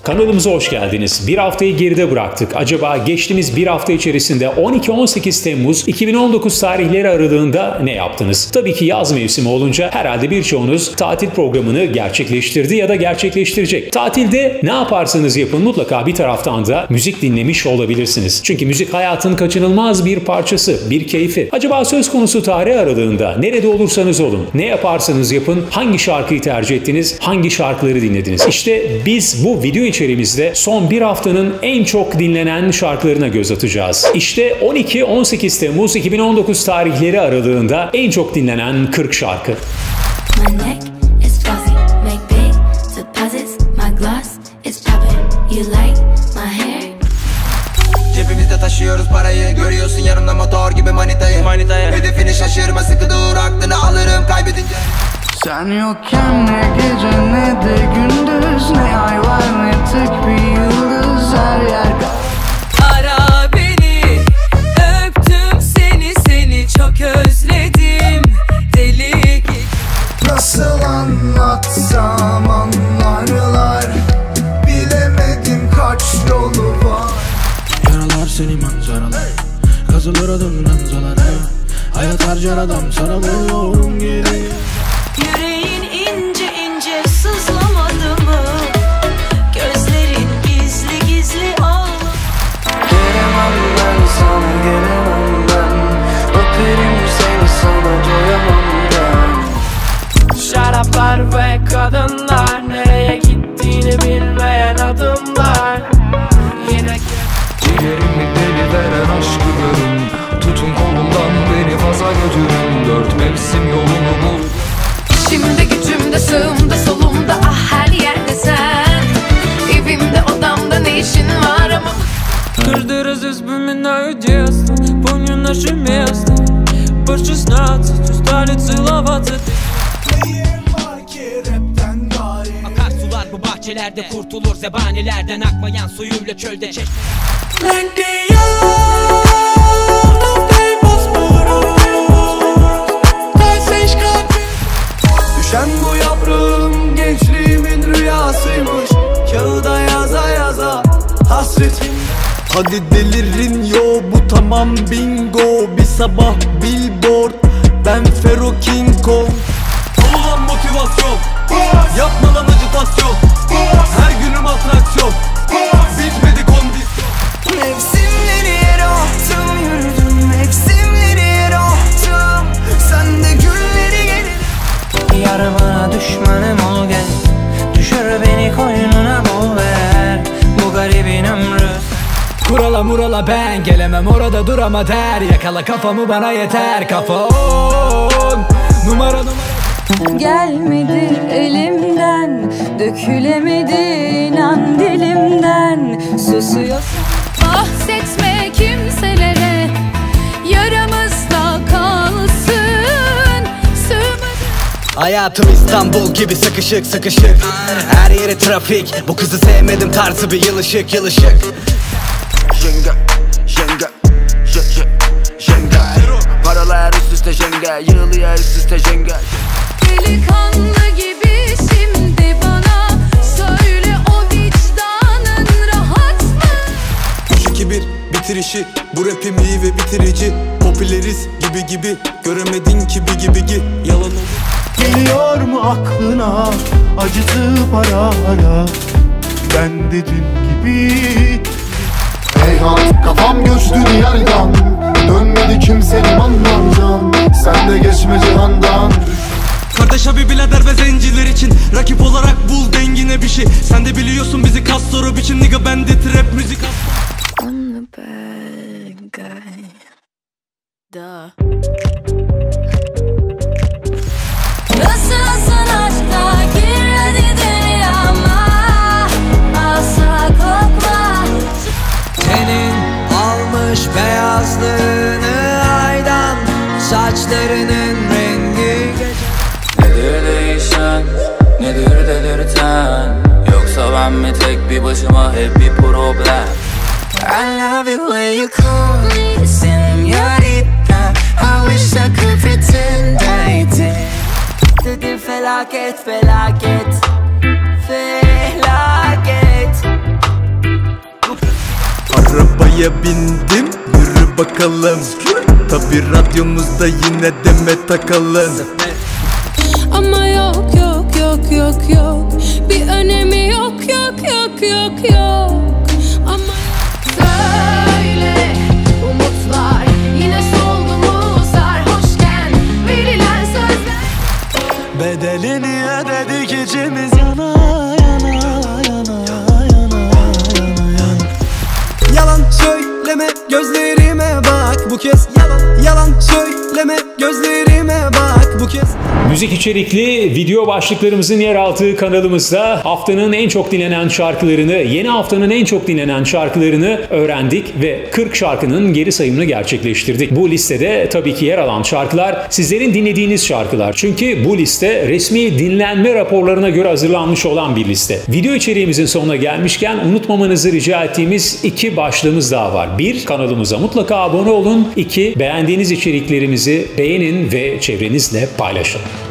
Kanalımıza hoş geldiniz. Bir haftayı geride bıraktık. Acaba geçtiğimiz bir hafta içerisinde 12-18 Temmuz 2019 tarihleri aralığında ne yaptınız? Tabii ki yaz mevsimi olunca herhalde birçoğunuz tatil programını gerçekleştirdi ya da gerçekleştirecek. Tatilde ne yaparsanız yapın mutlaka bir taraftan da müzik dinlemiş olabilirsiniz. Çünkü müzik hayatın kaçınılmaz bir parçası, bir keyfi. Acaba söz konusu tarih aralığında nerede olursanız olun, ne yaparsanız yapın, hangi şarkıyı tercih ettiniz, hangi şarkıları dinlediniz? İşte biz bu video içeriğimizde son bir haftanın en çok dinlenen şarkılarına göz atacağız. İşte 12-18 Temmuz 2019 tarihleri aralığında en çok dinlenen 40 şarkı. Cebimizde taşıyoruz parayı, görüyorsun yanımda motor gibi manitayı. Hedefini şaşırma, sıkı dur, aklını alırım kaybedince. Sen yokken ne gece ne de gündüz, ne ay var ne tek bir yıldız, her yer. Ara beni, öptüm seni çok özledim, deli gibi. Nasıl anlatsam anlarlar, bilemedim kaç yolu var. Yaralar seni manzaralar, kazılır adım ranzalara. Hayat harcar adam sana vuruyorum geri. Yüreğin ince ince sızlamadı mı? Gözlerin gizli gizli ağladı. Gelemem ben sana, gelemem ben. Öperim seni, sana doyamam ben. Şaraplar ve kadınlar, nereye gittiğini bilmeyen adımlar. Yine ciğerimi deli veren aşkı görün. Tutun kolumdan beni faza götürün. 4 mevsim yolunu bul. İçimde gücümde sağımda solumda ah her yerde sen. Evimde odamda ne işin var ama. Каждый раз я вспоминаю детство. Помню наше место. По 16 устали целоваться. Akarsular bu bahçelerde kurtulur zebanilerden, akmayan suyuyla çölde çeşme. Düşen bu yaprağım gençliğimin rüyasıymış. Kağıda yaza yaza hasretim. Hadi delirin yo, bu tamam bingo. Bir sabah billboard, ben Fero King Kong. Olan motivasyon, yapma lan acitasyon. Her günüm atraksiyon, bitmedi kondisyon. Mevsimleri yere attım, yürüdüm mevsimleri yere attım. Sen de gülleri gelir. Yarıma düşmanım ol gel, düşür beni koynuna bul ver. Bu garibin ömrü. Kurala murala ben gelemem, orada dur ama der. Yakala kafamı bana yeter, kafa on. Numara. Gelmedi elimden, dökülemedi inan dilimden. Susuyorsun bahsetme kimselere, yaramızda kalsın. Hayatım İstanbul gibi sıkışık sıkışık. Her yeri trafik, bu kızı sevmedim tarzı bir yılışık yılışık. Jenga, jenga, jenga. Paralar üst üste jenga, yığılıya üst üste jenga. Delikanlı gibi şimdi bana söyle, o vicdanın rahat mı? 3-2-1 bitirişi, bu rapim iyi ve bitirici. Popüleriz gibi göremedin gibi yalan olur. Geliyor mu aklına acısı para ara? Ben de dün gibi. Heyhat kafam göçtü diyardan, dönmedi kimsenin anlamdan. Sen de geçme cihandan. Kardeş abi birader ve zenciler için rakip olarak bul dengine bir şey. Sen de biliyorsun bizi kas soru biçim nigga, bende trap müzik. I'm the bad guy. Duh. Nasılsın aşkta gir hadi dünyama, asla korkma. Senin almış beyazlığını aydan, saçlarının rengi gece. Nedir değişen, nedir delirten? Yoksa ben mi tek bir başıma hep bir problem? I love it when you call me señorita. I wish I could pretend I did. Dedir felaket, felaket, felaket. arabaya bindim, yürü bakalım. Tabi radyomuzda yine Demet Akalın. Ama yok yok yok yok yok, bir önemi yok yok yok yok yok. Ama söyle, umutlar yine soldu mu sarhoşken verilen sözler. Bedelini ödedik içimiz yana yana yana yana yana. Yalan söyleme gözlerime bak bu kez, yalan yalan söyleme gözlerime bak bu kez. Müzik içerikli video başlıklarımızın yer aldığı kanalımızda haftanın en çok dinlenen şarkılarını, yeni haftanın en çok dinlenen şarkılarını öğrendik ve 40 şarkının geri sayımını gerçekleştirdik. Bu listede tabii ki yer alan şarkılar sizlerin dinlediğiniz şarkılar. Çünkü bu liste resmi dinlenme raporlarına göre hazırlanmış olan bir liste. Video içeriğimizin sonuna gelmişken unutmamanızı rica ettiğimiz 2 başlığımız daha var. 1. Kanalımıza mutlaka abone olun. 2. Beğendiğiniz içeriklerimizi beğenin ve çevrenizle paylaşın.